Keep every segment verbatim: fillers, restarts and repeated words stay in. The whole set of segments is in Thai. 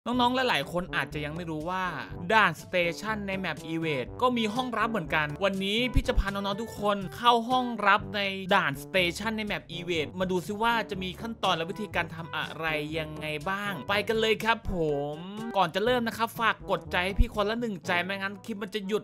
น้องๆหลายๆคนอาจจะยังไม่รู้ว่าด่านสเตชันในแมปอีเวดก็มีห้องลับเหมือนกันวันนี้พี่จะพาน้องๆทุกคนเข้าห้องลับในด่านสเตชันในแมปอีเวดมาดูซิว่าจะมีขั้นตอนและวิธีการทำอะไรยังไงบ้างไปกันเลยครับผมก่อนจะเริ่มนะครับฝากกดใจให้พี่คนละหนึ่งใจไม่งั้นคลิปมันจะหยุด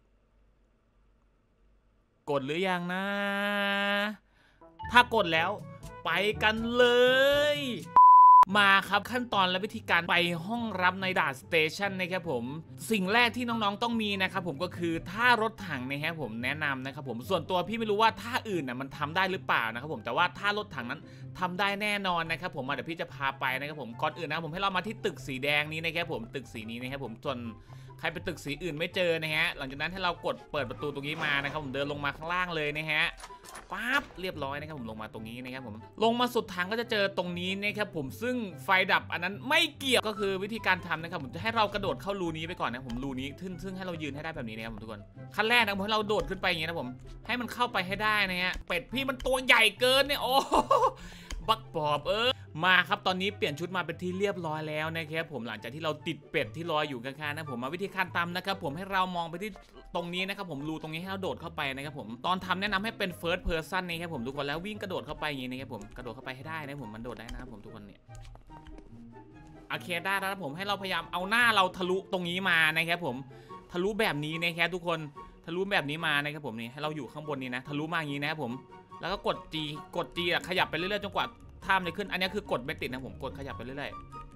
กดหรือยังนะถ้ากดแล้วไปกันเลยมาครับขั้นตอนและวิธีการไปห้องรับในด่านสเตชันนะครับผมสิ่งแรกที่น้องๆต้องมีนะครับผมก็คือท่ารถถังนะครับผมแนะนำนะครับผมส่วนตัวพี่ไม่รู้ว่าท่าอื่นน่ะมันทำได้หรือเปล่านะครับผมแต่ว่าท่ารถถังนั้นทำได้แน่นอนนะครับผมเดี๋ยวพี่จะพาไปนะครับผมก่อนอื่นนะผมให้เรามาที่ตึกสีแดงนี้นะครับผมตึกสีนี้นะครับผมส่วนใครไปตึกสีอื่นไม่เจอนะฮะหลังจากนั้นให้เรากดเปิดประตูตรงนี้มานะครับผมเดินลงมาข้างล่างเลยนะฮะปั๊บเรียบร้อยนะครับผมลงมาตรงนี้นะครับผมลงมาสุดทางก็จะเจอตรงนี้นะครับผมซึ่งไฟดับอันนั้นไม่เกี่ยวก็คือวิธีการทำนะครับผมจะให้เรากระโดดเข้ารูนี้ไปก่อนนะผมรูนี้ซึ่งซึ่งให้เรายืนให้ได้แบบนี้นะครับผมทุกคนขั้นแรกนะผมให้เราโดดขึ้นไปอย่างนี้นะผมให้มันเข้าไปให้ได้นะฮะเป็ดพี่มันตัวใหญ่เกินเนี่ยโอ้บักปอบเออมาครับตอนนี้เปลี่ยนชุดมาเป็นที่เรียบร้อยแล้วนะครับผมหลังจากที่เราติดเป็ดที่ลอยอยู่ข้างๆนะผมมาวิธีการทำนะครับผมให้เรามองไปที่ตรงนี้นะครับผมรูตรงนี้ให้เราโดดเข้าไปนะครับผมตอนทำแนะนำให้เป็น first person นะครับผมทุกคนแล้ววิ่งกระโดดเข้าไปอย่างนี้นะครับผมกระโดดเข้าไปให้ได้นะผมมันโดดได้นะครับผมทุกคนเนี่ยโอเคได้แล้วผมให้เราพยายามเอาหน้าเราทะลุตรงนี้มานะครับผมทะลุแบบนี้นะครับทุกคนทะลุแบบนี้มานะครับผมนี่ให้เราอยู่ข้างบนนี้นะทะลุมาอย่างนี้นะครับผมแล้วก็กด G กด G อะขยับไปเรื่อยๆจนกว่าท่ามจะขึ้นอันนี้คือกดไม่ติดนะผมกดขยับไปเรื่อย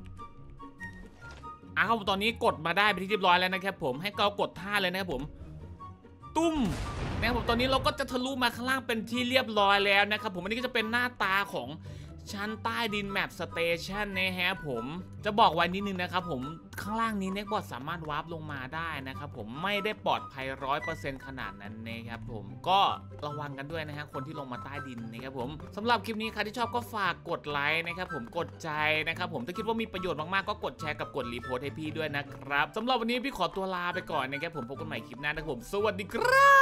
ๆอ่ะครับตอนนี้กดมาได้เป็นที่เรียบร้อยแล้วนะครับผมให้เรากดท่าเลยนะครับผมตุ้มนะครับผมตอนนี้เราก็จะทะลุมาข้างล่างเป็นที่เรียบร้อยแล้วนะครับผมอันนี้ก็จะเป็นหน้าตาของชั้นใต้ดินแมปสเตชันนะฮะผมจะบอกไว้นิดนึงนะครับผมข้างล่างนี้เน็กบอทสามารถวาร์ปลงมาได้นะครับผมไม่ได้ปลอดภัยร้อยเปอร์เซ็นต์ขนาดนั้นนะครับผมก็ระวังกันด้วยนะฮะคนที่ลงมาใต้ดินนะครับผมสำหรับคลิปนี้ใครที่ชอบก็ฝากกดไลค์นะครับผมกดใจนะครับผมถ้าคิดว่ามีประโยชน์มากๆก็กดแชร์กับกดรีโพสต์ให้พี่ด้วยนะครับสำหรับวันนี้พี่ขอตัวลาไปก่อนนะครับผมพบกันใหม่คลิปหน้านะครับผมสวัสดีครับ